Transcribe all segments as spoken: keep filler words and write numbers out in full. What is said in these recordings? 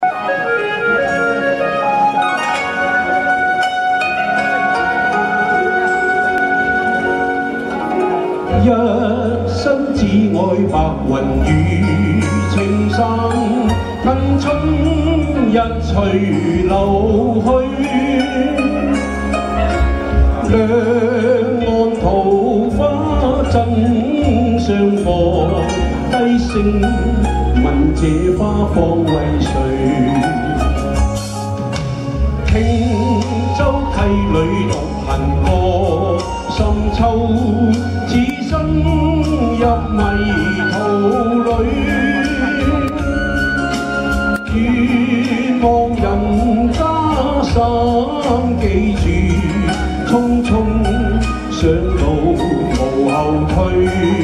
一生只愛白雲與青山，跟春日隨流去。兩岸桃花爭相放，低聲問這花放為誰？輕舟溪裏獨行過，深秋只身入迷途裏，願望人家心記住，匆匆上路無後退。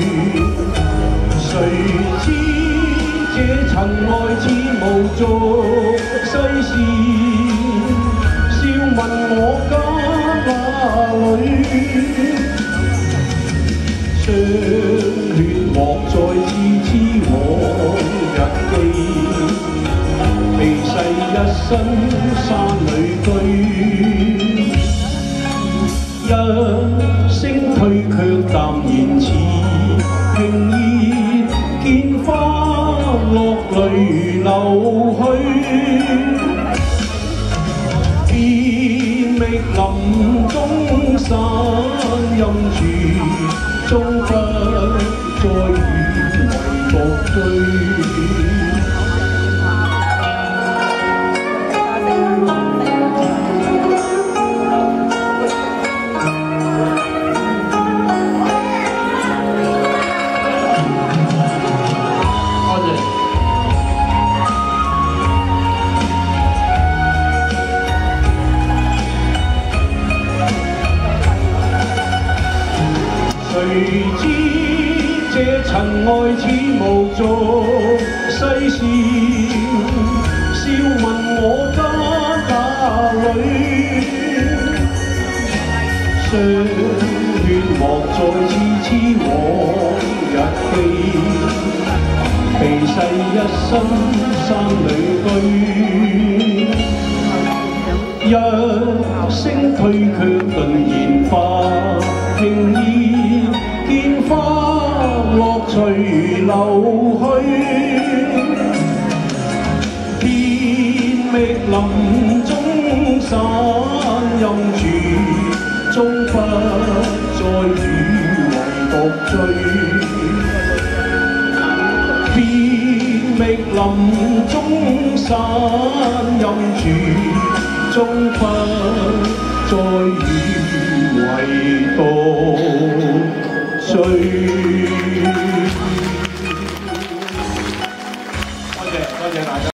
誰知這塵愛似無續世事，笑問我家哪裏？霜血莫再痴痴往日記，避世一生山裏居。一聲退卻淡然似平熱，見花落淚流去。遍覓林中散陰處，終不再與為獨醉。誰知這塵愛似無續世事，笑問我家哪裏？霜血莫再痴痴往日記，避世一生山裏居。一聲退卻頓然化平易，見花落隨流去。遍覓林中散陰處，終不再與為獨醉。遍覓林中散陰處，終不再與為獨醉。